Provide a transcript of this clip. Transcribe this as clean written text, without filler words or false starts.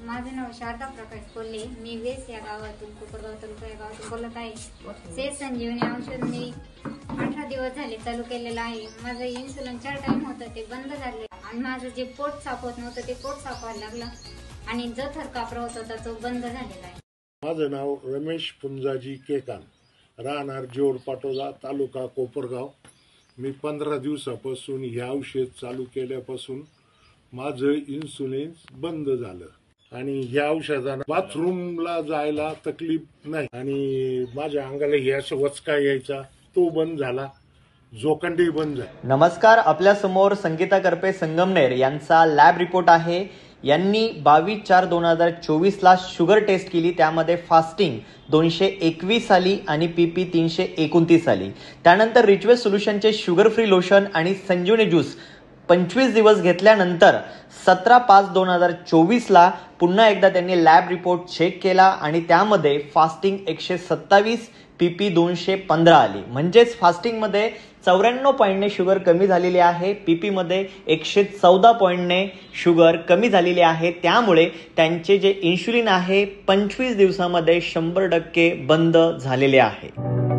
माझं नाव शारदा प्रकाश कोल्हे. मी वेस या गावातून कोपरगाव तालुका या गावातून बोलत आहे. से संजीवनी औषध मी 18 दिवस झाले चालू केलेलं आहे. माझं इन्सुलिन 4 टाइम होतं ते बंद झाले आणि माझं जे पोट साफ होत नव्हतं ते पोट साफ व्हायला लागलं आणि जो थरकाप होत होता तो बंद झालेला आहे. माझं नाव रमेश पुंजाजी केकान, राहणार जोर पाटोदा, तालुका कोपरगाव. मी 15 दिवसापासून हे औषध चालू केल्यापासून माझं इन्सुलिन बंद झालं आणि ह्या औषधानं बाथरूमला जायला तकलीफ नाही आणि माझ्या अंगाला हे असं वचका यायचा तो बंद झाला, जोखंडी बंद झाला. नमस्कार, आपल्या समोर संगीता करपे संगमनेर यांचा लॅब रिपोर्ट आहे. यांनी 22/4/2024 ला शुगर टेस्ट केली. त्यामध्ये फास्टिंग 221 आली आणि पीपी 329 आली. त्यानंतर रिच्युअल सोल्युशनचे शुगर फ्री लोशन आणि संजीवनी ज्यूस 25 दिवस घेतल्यानंतर 17/5/2024 ला पुन्हा एकदा त्यांनी लॅब रिपोर्ट चेक केला आणि त्यामध्ये फास्टिंग 127, पीपी 215 आली. म्हणजेच फास्टिंगमध्ये 94 पॉईंटने शुगर कमी झालेली आहे. पीपी मध्ये 114 पॉईंटने शुगर कमी झालेली आहे. त्यामुळे त्यांचे जे इन्शुलिन आहे 25 दिवसामध्ये 100% बंद झालेले आहे.